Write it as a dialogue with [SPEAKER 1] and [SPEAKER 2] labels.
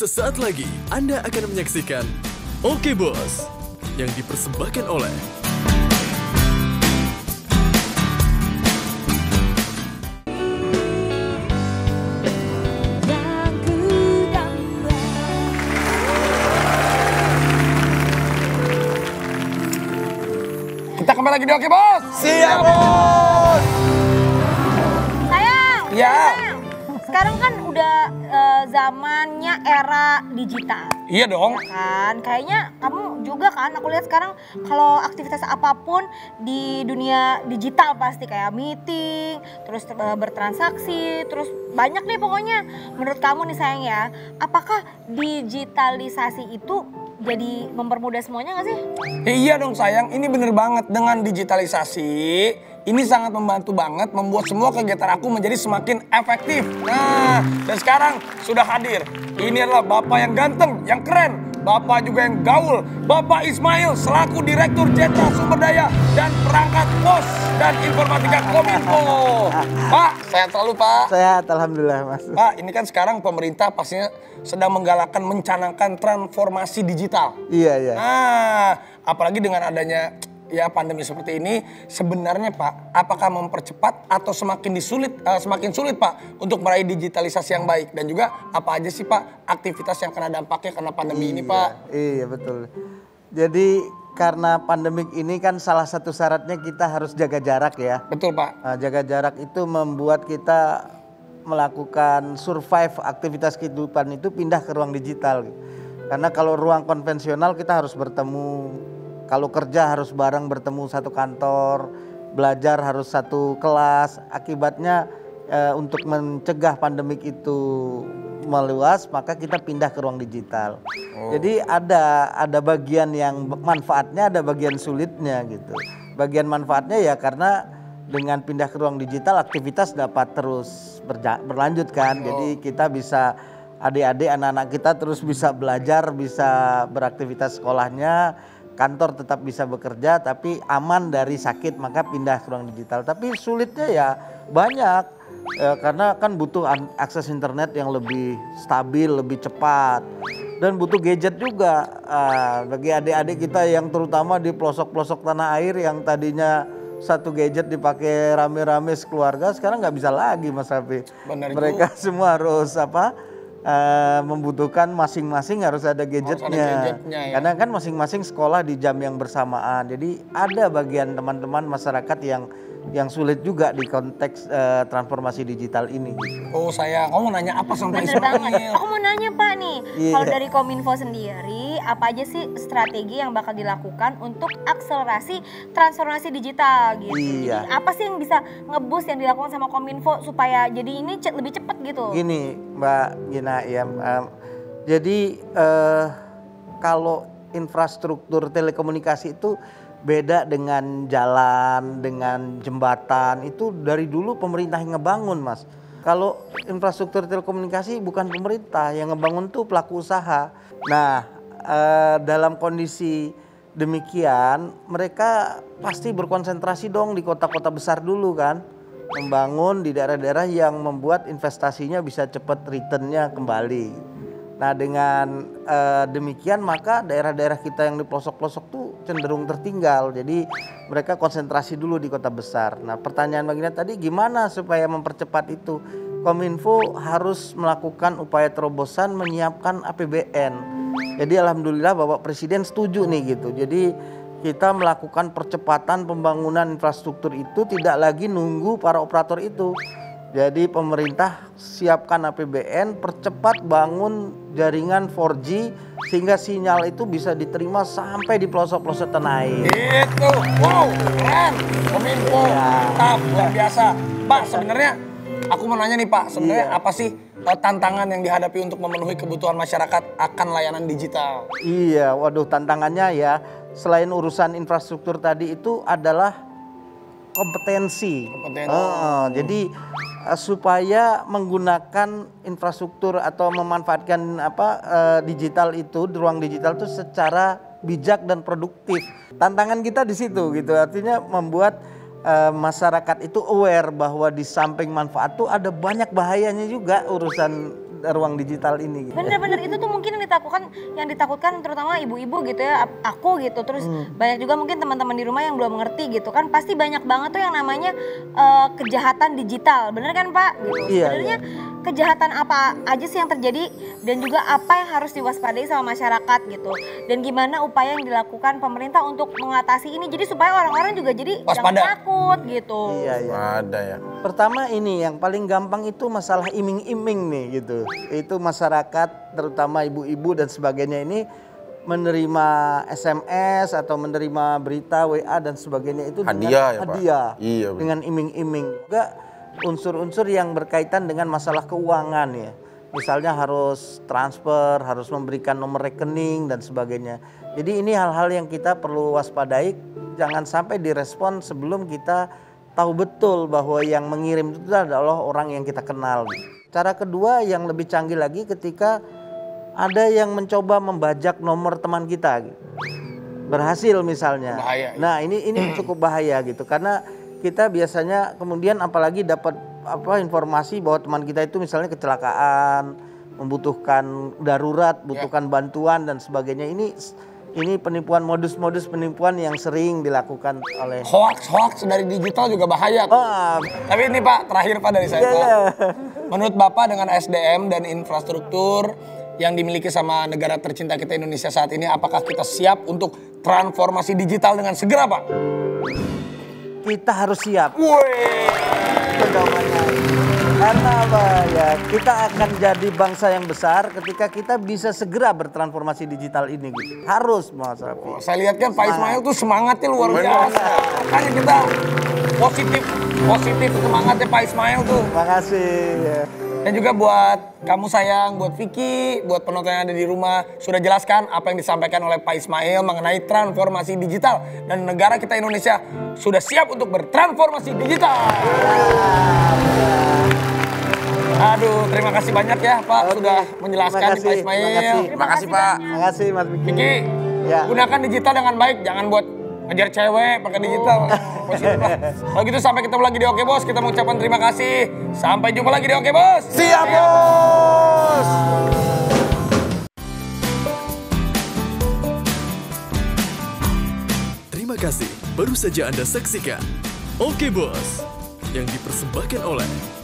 [SPEAKER 1] Sesaat lagi Anda akan menyaksikan Oke Bos yang dipersembahkan oleh
[SPEAKER 2] Kita kembali lagi di Oke Bos. Siap Bos.
[SPEAKER 3] Sayang.
[SPEAKER 2] Ya.
[SPEAKER 3] Sayang. Sekarang kan udah zamannya era digital.
[SPEAKER 2] Iya dong.
[SPEAKER 3] Ya kan? Kayaknya kamu juga kan, aku lihat sekarang kalau aktivitas apapun di dunia digital pasti kayak meeting, terus bertransaksi, terus banyak deh pokoknya. Menurut kamu nih sayang ya, apakah digitalisasi itu jadi mempermudah semuanya gak sih?
[SPEAKER 2] Iya dong sayang, ini bener banget dengan digitalisasi. Ini sangat membantu banget membuat semua kegiatan aku menjadi semakin efektif. Nah, dan sekarang sudah hadir. Ini adalah Bapak yang ganteng, yang keren. Bapak juga yang gaul. Bapak Ismail selaku Direktur Jenderal Sumber Daya dan Perangkat Pos dan Informatika Kominfo. Pak, sehat selalu Pak.
[SPEAKER 4] Sehat, alhamdulillah Mas.
[SPEAKER 2] Pak, ini kan sekarang pemerintah pastinya sedang menggalakkan, mencanangkan transformasi digital.
[SPEAKER 4] Iya, iya.
[SPEAKER 2] Nah, apalagi dengan adanya ya pandemi seperti ini, sebenarnya Pak, apakah mempercepat atau semakin sulit Pak untuk meraih digitalisasi yang baik? Dan juga apa aja sih Pak aktivitas yang kena dampaknya karena pandemi ini Pak?
[SPEAKER 4] Iya, betul. Jadi karena pandemik ini kan salah satu syaratnya kita harus jaga jarak ya.
[SPEAKER 2] Betul Pak.
[SPEAKER 4] Nah, jaga jarak itu membuat kita melakukan survive aktivitas kehidupan itu pindah ke ruang digital. Karena kalau ruang konvensional kita harus bertemu, kalau kerja harus bareng bertemu satu kantor, belajar harus satu kelas. Akibatnya untuk mencegah pandemik itu meluas, maka kita pindah ke ruang digital. Jadi ada bagian yang manfaatnya, ada bagian sulitnya gitu. Bagian manfaatnya ya karena dengan pindah ke ruang digital aktivitas dapat terus berlanjut kan. Jadi kita bisa, adik-adik anak-anak kita terus bisa belajar, bisa beraktivitas sekolahnya, kantor tetap bisa bekerja tapi aman dari sakit, maka pindah ke ruang digital. Tapi sulitnya ya banyak karena kan butuh akses internet yang lebih stabil, lebih cepat, dan butuh gadget juga. Bagi adik-adik kita yang terutama di pelosok-pelosok tanah air yang tadinya satu gadget dipakai rame-rame sekeluarga, sekarang nggak bisa lagi Mas Rafi. Mereka semua harus membutuhkan masing-masing harus ada gadgetnya.
[SPEAKER 2] Ya.
[SPEAKER 4] Karena kan masing-masing sekolah di jam yang bersamaan. Jadi ada bagian teman-teman masyarakat yang sulit juga di konteks transformasi digital ini.
[SPEAKER 2] Oh sayang, kamu mau nanya apa sama Pak
[SPEAKER 3] Bener banget.
[SPEAKER 2] Ismail?
[SPEAKER 3] Aku mau nanya Pak nih,
[SPEAKER 4] Iya.
[SPEAKER 3] kalau dari Kominfo sendiri, apa aja sih strategi yang bakal dilakukan untuk akselerasi transformasi digital gitu?
[SPEAKER 4] Iya.
[SPEAKER 3] Jadi apa sih yang bisa nge-boost yang dilakukan sama Kominfo supaya jadi ini lebih cepat gitu?
[SPEAKER 4] Gini Mbak Gina ya, jadi kalau infrastruktur telekomunikasi itu beda dengan jalan, dengan jembatan, itu dari dulu pemerintah yang ngebangun Mas. Kalau infrastruktur telekomunikasi bukan pemerintah, yang ngebangun tuh pelaku usaha. Nah dalam kondisi demikian mereka pasti berkonsentrasi dong di kota-kota besar dulu kan. Membangun di daerah-daerah yang membuat investasinya bisa cepat returnnya kembali. Nah dengan demikian maka daerah-daerah kita yang di pelosok-pelosok tuh cenderung tertinggal. Jadi mereka konsentrasi dulu di kota besar. Nah pertanyaan Magina tadi gimana supaya mempercepat itu? Kominfo harus melakukan upaya terobosan menyiapkan APBN. Jadi alhamdulillah Bapak Presiden setuju nih gitu. Jadi kita melakukan percepatan pembangunan infrastruktur itu tidak lagi nunggu para operator itu. Jadi pemerintah siapkan APBN, percepat bangun jaringan 4G sehingga sinyal itu bisa diterima sampai di pelosok-pelosok tanah air.
[SPEAKER 2] Itu, wow, keren. Kominfo, mantap, luar biasa. Pak, sebenarnya aku mau nanya nih Pak, sebenarnya apa sih tantangan yang dihadapi untuk memenuhi kebutuhan masyarakat akan layanan digital?
[SPEAKER 4] Iya, waduh tantangannya ya selain urusan infrastruktur tadi itu adalah kompetensi. Jadi supaya menggunakan infrastruktur atau memanfaatkan digital itu, ruang digital itu secara bijak dan produktif. Tantangan kita di situ gitu. Artinya membuat masyarakat itu aware bahwa di samping manfaat tuh ada banyak bahayanya juga urusan ruang digital ini. Gitu.
[SPEAKER 3] Bener-bener itu tuh mungkin yang ditakutkan terutama ibu-ibu gitu ya, aku gitu. Terus banyak juga mungkin teman-teman di rumah yang belum mengerti gitu kan. Pasti banyak banget tuh yang namanya kejahatan digital, bener kan Pak? Gitu.
[SPEAKER 4] Iya,
[SPEAKER 3] Sebenarnya kejahatan apa aja sih yang terjadi dan juga apa yang harus diwaspadai sama masyarakat gitu. Dan gimana upaya yang dilakukan pemerintah untuk mengatasi ini. Jadi supaya orang-orang juga jadi jangan takut gitu.
[SPEAKER 4] Iya, iya.
[SPEAKER 2] Ada ya.
[SPEAKER 4] Pertama ini yang paling gampang itu masalah iming-iming nih gitu. Itu masyarakat terutama ibu-ibu dan sebagainya ini menerima SMS atau menerima berita WA dan sebagainya itu
[SPEAKER 2] Hadiah
[SPEAKER 4] dengan
[SPEAKER 2] ya, Pak?
[SPEAKER 4] hadiah
[SPEAKER 2] Iya, betul.
[SPEAKER 4] dengan iming-iming. Juga unsur-unsur yang berkaitan dengan masalah keuangan ya. Misalnya harus transfer, harus memberikan nomor rekening dan sebagainya. Jadi ini hal-hal yang kita perlu waspadai, jangan sampai direspon sebelum kita tahu betul bahwa yang mengirim itu adalah orang yang kita kenal. Cara kedua yang lebih canggih lagi ketika ada yang mencoba membajak nomor teman kita, gitu. Berhasil misalnya.
[SPEAKER 2] Bahaya, ya.
[SPEAKER 4] Nah ini cukup bahaya gitu karena kita biasanya kemudian apalagi dapat informasi bahwa teman kita itu misalnya kecelakaan, membutuhkan darurat, butuhkan bantuan dan sebagainya. Ini penipuan modus-modus penipuan yang sering dilakukan oleh
[SPEAKER 2] Hoax dari digital juga bahaya. Tapi ini Pak, terakhir Pak dari saya Pak. Menurut Bapak dengan SDM dan infrastruktur yang dimiliki sama negara tercinta kita Indonesia saat ini, apakah kita siap untuk transformasi digital dengan segera Pak?
[SPEAKER 4] Kita harus siap.
[SPEAKER 2] Wih.
[SPEAKER 4] Karena apa ya, kita akan jadi bangsa yang besar ketika kita bisa segera bertransformasi digital ini gitu. Harus Mas Raffi.
[SPEAKER 2] Saya lihat kan Pak Ismail tuh semangatnya luar biasa. Makanya kita positif semangatnya Pak Ismail tuh.
[SPEAKER 4] Makasih. Ya.
[SPEAKER 2] Dan juga buat kamu sayang, buat Vicky, buat penonton yang ada di rumah, sudah jelaskan apa yang disampaikan oleh Pak Ismail mengenai transformasi digital. Dan negara kita Indonesia sudah siap untuk bertransformasi digital. Aduh, terima kasih banyak ya Pak sudah menjelaskan nih Pak Ismail.
[SPEAKER 3] Terima kasih Pak.
[SPEAKER 4] Makasih Mas Vicky.
[SPEAKER 2] Vicky, gunakan digital dengan baik, jangan buat ngejar cewek pakai digital. Positif lah. Kalau gitu sampai ketemu lagi di Oke Bos, kita mengucapkan terima kasih. Sampai jumpa lagi di Oke Bos.
[SPEAKER 4] Siap Bos.
[SPEAKER 1] Terima kasih, baru saja Anda saksikan Oke Bos yang dipersembahkan oleh